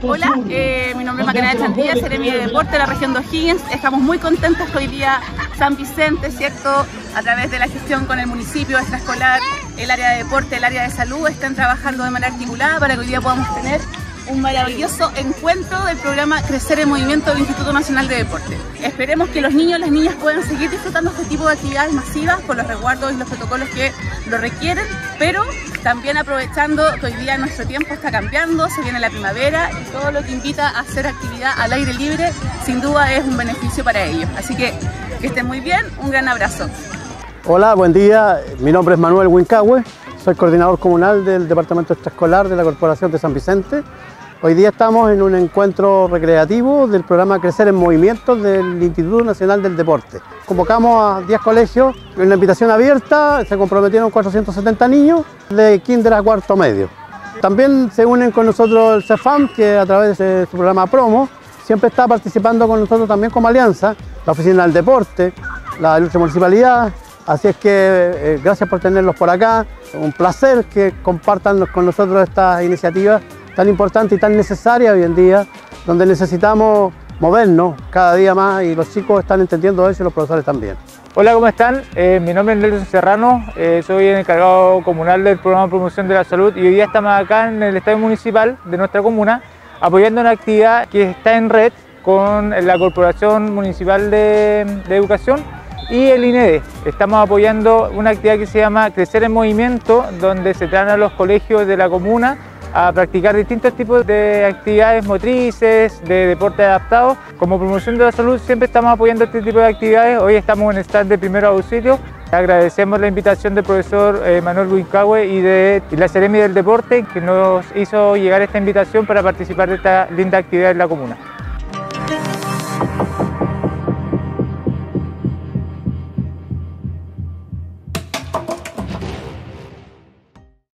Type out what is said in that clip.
Hola, mi nombre es Macarena Chantilla, seremi de Deporte de la región de O'Higgins. Estamos muy contentos que hoy día San Vicente, ¿cierto?, a través de la gestión con el municipio extraescolar, el área de deporte, el área de salud, están trabajando de manera articulada para que hoy día podamos tener un maravilloso encuentro del programa Crecer en Movimiento del Instituto Nacional de Deporte. Esperemos que los niños y las niñas puedan seguir disfrutando este tipo de actividades masivas con los resguardos y los protocolos que lo requieren, pero también aprovechando que hoy día nuestro tiempo está cambiando, se viene la primavera y todo lo que invita a hacer actividad al aire libre sin duda es un beneficio para ellos. Así que estén muy bien, un gran abrazo. Hola, buen día, mi nombre es Manuel Huincahue, soy coordinador comunal del Departamento Extraescolar de la Corporación de San Vicente. Hoy día estamos en un encuentro recreativo del programa Crecer en Movimiento del Instituto Nacional del Deporte. Convocamos a 10 colegios en una invitación abierta, se comprometieron 470 niños de kinder a cuarto medio. También se unen con nosotros el CEFAM, que a través de su programa Promo siempre está participando con nosotros también como alianza, la Oficina del Deporte, la Ilustre Municipalidad. Así es que gracias por tenerlos por acá, un placer que compartan con nosotros estas iniciativas tan importante y tan necesaria hoy en día, donde necesitamos movernos cada día más y los chicos están entendiendo eso y los profesores también. Hola, ¿cómo están? Mi nombre es Nelson Serrano, soy el encargado comunal del programa de promoción de la salud y hoy día estamos acá en el estadio municipal de nuestra comuna apoyando una actividad que está en red con la Corporación Municipal de Educación y el INEDE. Estamos apoyando una actividad que se llama Crecer en Movimiento, donde se traen a los colegios de la comuna a practicar distintos tipos de actividades motrices, de deporte adaptado. Como promoción de la salud siempre estamos apoyando este tipo de actividades. Hoy estamos en el stand de primeros auxilios. Agradecemos la invitación del profesor Manuel Huincahue y la seremi del deporte que nos hizo llegar esta invitación para participar de esta linda actividad en la comuna.